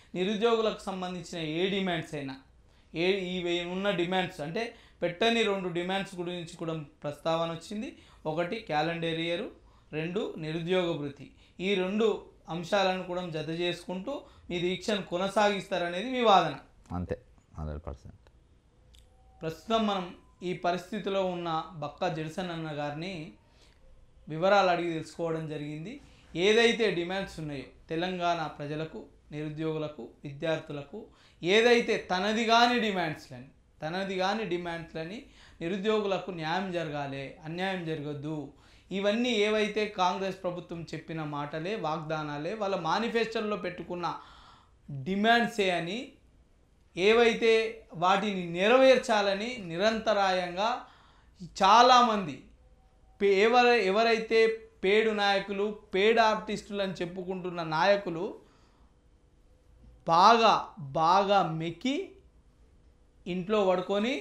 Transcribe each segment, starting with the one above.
నిరుద్యోగులకు సంబంధించిన ఏ డిమాండ్స్ అయినా ఇవి ఉన్న డిమాండ్స్ అంటే పెట్టని 2 డిమాండ్స్ గురించి కూడా ప్రస్తావన వచ్చింది. ఒకటి క్యాలెండర్ ఇయర్, 2 నిరుద్యోగ భృతి. ఈ 2 అంశాలను కూడా జత చేసుకుంటూ మీ దీక్షను కొనసాగిస్తారనేది మీ వాదన. అంతే 100%. ప్రస్తుతం మనం ఈ పరిస్థితిలో ఉన్న బక్కా జడ్సన్ అన్న గారిని వివరాలు అడిగి తెలుసుకోవడం జరిగింది. ఏదైతే డిమాండ్స్ ఉన్నాయో తెలంగాణ ప్రజలకు, నిరుద్యోగులకు, విద్యార్థులకు ఏదైతే తనది కాని డిమాండ్స్లని నిరుద్యోగులకు న్యాయం జరగాలి, అన్యాయం జరగద్దు, ఇవన్నీ ఏవైతే కాంగ్రెస్ ప్రభుత్వం చెప్పిన మాటలే, వాగ్దానాలే, వాళ్ళ మేనిఫెస్టోలో పెట్టుకున్న డిమాండ్సే అని, ఏవైతే వాటిని నెరవేర్చాలని నిరంతరాయంగా చాలామంది ఎవరైతే పేడు నాయకులు, పేడ్ ఆర్టిస్టులు అని చెప్పుకుంటున్న నాయకులు బాగా మెక్కి ఇంట్లో పడుకొని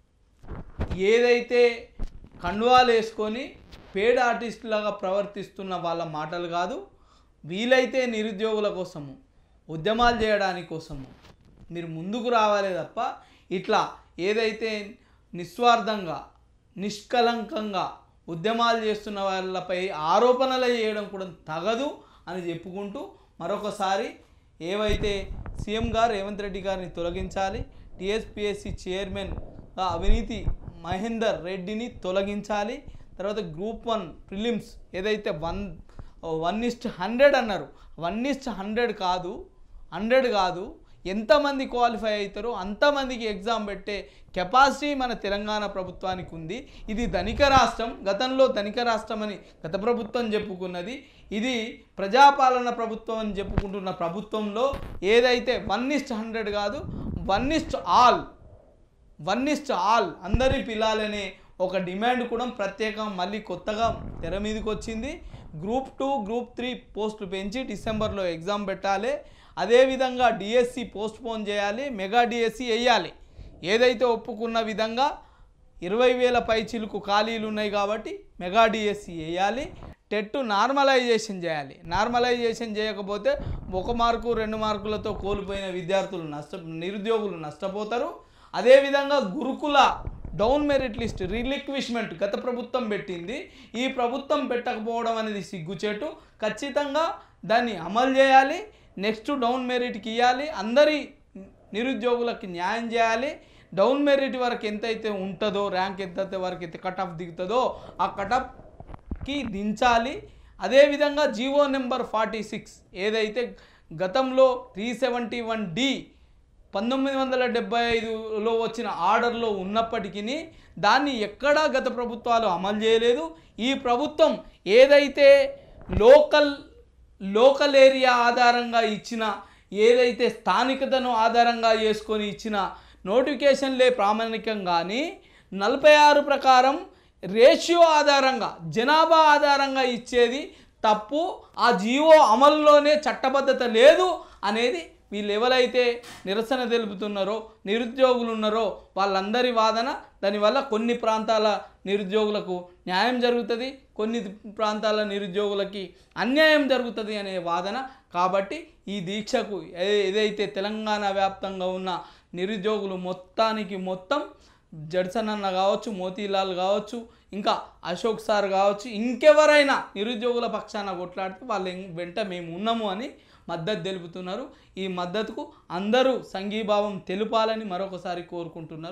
ఏదైతే కండువాలు వేసుకొని పేడ్ ఆర్టిస్టులాగా ప్రవర్తిస్తున్న వాళ్ళ మాటలు కాదు. వీలైతే నిరుద్యోగుల కోసము, ఉద్యమాలు చేయడానికి కోసము మీరు ముందుకు రావాలే తప్ప ఇట్లా ఏదైతే నిస్వార్థంగా, నిష్కలంకంగా ఉద్యమాలు చేస్తున్న వాళ్ళపై ఆరోపణలు చేయడం కూడా తగదు అని చెప్పుకుంటూ మరొకసారి ఏవైతే సీఎం గారు రేవంత్ రెడ్డి గారిని తొలగించాలి, టీఎస్పీఎస్సీ చైర్మన్ అవినీతి మహేందర్ రెడ్డిని తొలగించాలి, తర్వాత గ్రూప్ 1 ప్రిలిమ్స్ ఏదైతే 1:100 అన్నారు, 1:100 కాదు, 100 కాదు, ఎంతమంది క్వాలిఫై అవుతారో అంతమందికి ఎగ్జామ్ పెట్టే కెపాసిటీ మన తెలంగాణ ప్రభుత్వానికి ఉంది. ఇది ధనిక రాష్ట్రం, గతంలో ధనిక రాష్ట్రం అని గత ప్రభుత్వం చెప్పుకున్నది. ఇది ప్రజాపాలన ప్రభుత్వం అని చెప్పుకుంటున్న ప్రభుత్వంలో ఏదైతే 1:100 కాదు, 1:all అందరి పిల్లాలనే ఒక డిమాండ్ కూడా ప్రత్యేకం మళ్ళీ కొత్తగా తెర మీదకి వచ్చింది. గ్రూప్ 2, గ్రూప్ 3 పోస్టులు పెంచి డిసెంబర్లో ఎగ్జామ్ పెట్టాలి. అదేవిధంగా డిఎస్సి పోస్ట్పోన్ చేయాలి, మెగా డిఎస్సి వేయాలి. ఏదైతే ఒప్పుకున్న విధంగా 20,000 పైచిలుకు ఖాళీలు ఉన్నాయి కాబట్టి మెగా డిఎస్సి వేయాలి. టెట్ నార్మలైజేషన్ చేయాలి. నార్మలైజేషన్ చేయకపోతే 1 మార్కు 2 మార్కులతో కోల్పోయిన విద్యార్థులు నిరుద్యోగులు నష్టపోతారు. అదేవిధంగా గురుకుల డౌన్ మెరిట్ లిస్ట్ రిలిక్విష్మెంట్ గత ప్రభుత్వం పెట్టింది, ఈ ప్రభుత్వం పెట్టకపోవడం అనేది సిగ్గుచేటు. ఖచ్చితంగా దాన్ని అమలు చేయాలి. నెక్స్ట్ డౌన్ మెరిట్కి ఇవ్వాలి, అందరి నిరుద్యోగులకి న్యాయం చేయాలి. డౌన్ మెరిట్ వరకు ఎంతైతే ఉంటుందో, ర్యాంక్ ఎంతైతే వరకు అయితే కట్ ఆఫ్ దిగుతుందో ఆ కట్ ఆఫ్కి దించాలి. అదేవిధంగా జీవో నెంబర్ 46 ఏదైతే గతంలో 371D 1975లో వచ్చిన ఆర్డర్లో ఉన్నప్పటికీ దాన్ని ఎక్కడా గత ప్రభుత్వాలు అమలు చేయలేదు. ఈ ప్రభుత్వం ఏదైతే లోకల్ ఏరియా ఆధారంగా ఇచ్చిన, ఏదైతే స్థానికతను ఆధారంగా చేసుకొని ఇచ్చిన నోటిఫికేషన్లే ప్రామాణికం కానీ 46 ప్రకారం రేషియో ఆధారంగా, జనాభా ఆధారంగా ఇచ్చేది తప్పు. ఆ జీవో అమలులోనే చట్టబద్ధత లేదు అనేది వీళ్ళు ఎవరైతే నిరసన తెలుపుతున్నారో, నిరుద్యోగులు ఉన్నారో వాళ్ళందరి వాదన. దానివల్ల కొన్ని ప్రాంతాల నిరుద్యోగులకు న్యాయం జరుగుతుంది, కొన్ని ప్రాంతాల నిరుద్యోగులకి అన్యాయం జరుగుతుంది అనే వాదన. కాబట్టి ఈ దీక్షకు ఏదైతే తెలంగాణ వ్యాప్తంగా ఉన్న నిరుద్యోగులు మొత్తం జడ్సన్ అన్న కావచ్చు, మోతీలాల్ కావచ్చు, ఇంకా అశోక్ సార్ కావచ్చు, ఇంకెవరైనా నిరుద్యోగుల పక్షాన కొట్లాడితే వాళ్ళ వెంట మేము ఉన్నాము అని మద్దతు తెలుపుతున్నారు. ఈ మద్దతుకు అందరూ సంఘీభావం తెలుపాలని మరొకసారి కోరుకుంటున్నారు.